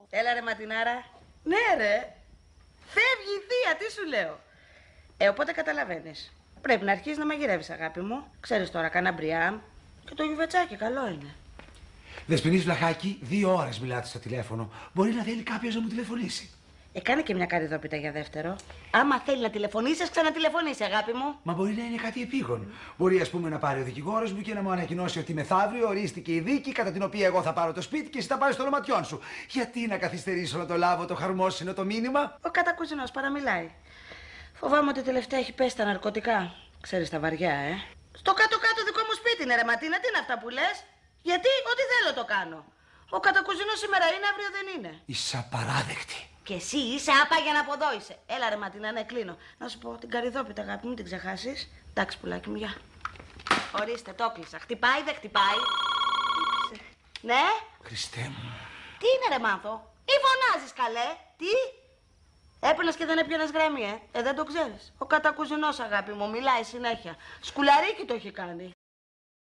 Έλα ρε Ματινάρα. Ναι ρε. Φεύγει η θεία, τι σου λέω. Οπότε καταλαβαίνεις. Πρέπει να αρχίσεις να μαγειρεύεις, αγάπη μου. Ξέρεις τώρα, κάνα μπριάμ. Και το γιουβετσάκι καλό είναι. Δεσποινής Βλαχάκη, 2 ώρες μιλάτε στο τηλέφωνο. Μπορεί να θέλει κάποιος να μου τηλεφωνήσει. Κάνε και μια καρυδόπιτα για δεύτερο. Άμα θέλει να τηλεφωνήσεις, ξανατηλεφωνήσει, αγάπη μου. Μα μπορεί να είναι κάτι επίγον. Μπορεί, ας πούμε, να πάρει ο δικηγόρος μου και να μου ανακοινώσει ότι μεθαύριο ορίστηκε η δίκη κατά την οποία εγώ θα πάρω το σπίτι και εσύ θα πάρεις το ονοματιόν σου. Γιατί να καθυστερήσω να το λάβω το χαρμόσυνο το μήνυμα. Ο κατακουζινός παραμιλάει. Φοβάμαι ότι τελευταία έχει πέσει τα ναρκωτικά. Ξέρεις τα βαριά, Στο κάτω-κάτω δικό μου σπίτι είναι, ρε Ματίνα, τι είναι αυτά που λες. Γιατί, ό,τι θέλω το κάνω. Ο κατακουζινός σήμερα είναι, αύριο δεν είναι. Είσαι απαράδεκτη. Και εσύ είσαι άπα για να αποδώ είσαι. Έλα ρε Ματίνα, ναι, κλείνω. Να σου πω την καρυδόπιτα, αγάπη μου, την ξεχάσεις. Εντάξει, πουλάκι μου, γεια. Ορίστε, το κλείσα. Χτυπάει, δεν χτυπάει. Ναι. Χριστέ μου. Τι είναι ρε Μάνθο. Ή φωνάζεις καλέ. Τι. Έπαιρνες και δεν έπιανες γραμμή, δεν το ξέρεις. Ο κατακουζινός, αγάπη μου, μιλάει συνέχεια. Σκουλαρίκι το έχει κάνει.